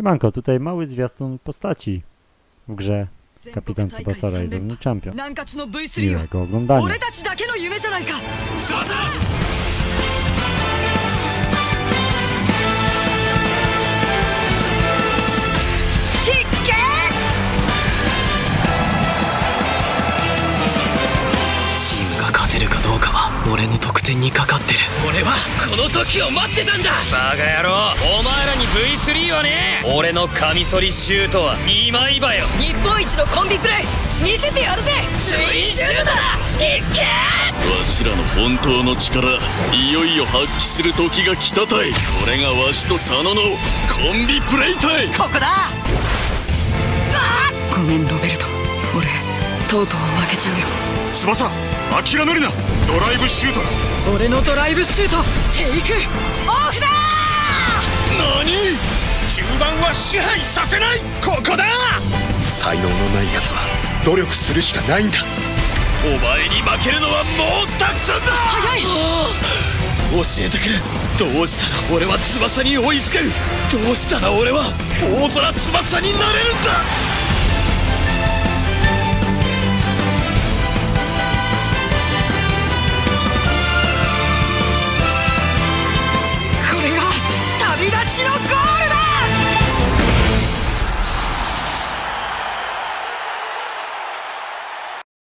Siemanko, tutaj mały zwiastun postaci w grze Kapitan Tsubasa Raiden Champion. Miłego oglądania. チームが勝てるかどうかは俺の得点にかかってる。俺はこの時を待ってたんだ。バカ野郎、お前らに V3 はねえ。俺のカミソリシュートは今井場よ。日本一のコンビプレイ見せてやるぜ。ツインシュートだ。いっけー。 わしらの本当の力、いよいよ発揮する時が来たたい。これがわしと佐野のコンビプレイたい。 ここだ。ごめんロベルト、俺とうとう負けちゃうよ。 翼、諦めるな。ドライブシュートだ。 俺のドライブシュートテイクオフだ。 何？中盤は支配させない。ここだ。才能のない奴は努力するしかないんだ。お前に負けるのはもうたくさんだ。 早い。 教えてくれ。どうしたら俺は翼に追いつける。どうしたら俺は大空翼になれるんだ。